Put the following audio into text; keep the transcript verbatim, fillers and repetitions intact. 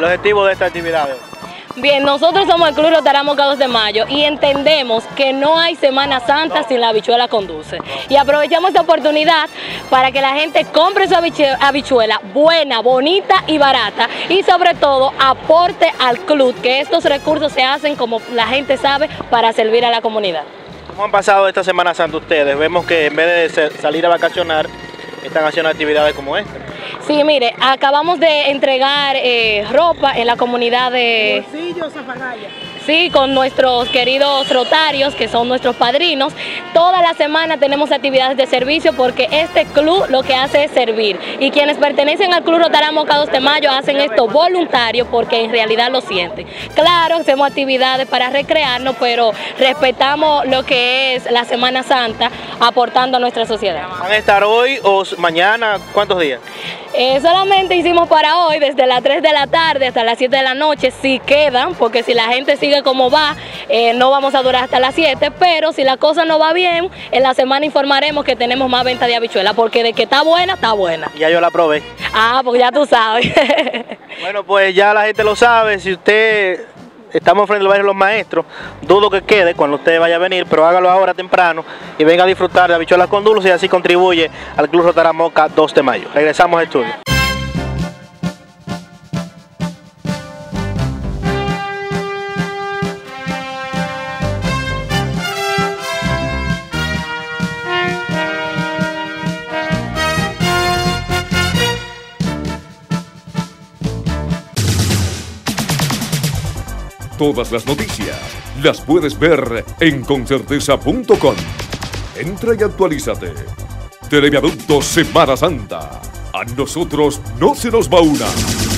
El objetivo de esta actividad. Bien, nosotros somos el Club Rotaract Moca dos de Mayo y entendemos que no hay Semana Santa sin la habichuela con dulce. Y aprovechamos esta oportunidad para que la gente compre su habichuela buena, bonita y barata y sobre todo aporte al club, que estos recursos se hacen, como la gente sabe, para servir a la comunidad. ¿Cómo han pasado esta Semana Santa ustedes? Vemos que en vez de salir a vacacionar, están haciendo actividades como esta. Sí, mire, acabamos de entregar eh, ropa en la comunidad de... Bolsillo, Zafagaya. Sí, con nuestros queridos rotarios, que son nuestros padrinos. Toda la semana tenemos actividades de servicio porque este club lo que hace es servir. Y quienes pertenecen al Club Rotaract Moca dos de Mayo hacen esto voluntario porque en realidad lo sienten. Claro, hacemos actividades para recrearnos, pero respetamos lo que es la Semana Santa, aportando a nuestra sociedad. ¿Van a estar hoy o mañana? ¿Cuántos días? Eh, solamente hicimos para hoy, desde las tres de la tarde hasta las siete de la noche, si quedan, porque si la gente sigue como va, eh, no vamos a durar hasta las siete, pero si la cosa no va bien, en la semana informaremos que tenemos más venta de habichuela, porque de que está buena, está buena. Ya yo la probé. Ah, porque ya tú sabes. Bueno, pues ya la gente lo sabe, si usted... Estamos frente al barrio Los Maestros, dudo que quede cuando usted vaya a venir, pero hágalo ahora temprano y venga a disfrutar de habichuelas con dulce y así contribuye al Club Rotaract Moca dos de Mayo. Regresamos al estudio. Todas las noticias las puedes ver en concerteza punto com. Entra y actualízate. Televiaducto Semana Santa. A nosotros no se nos va una.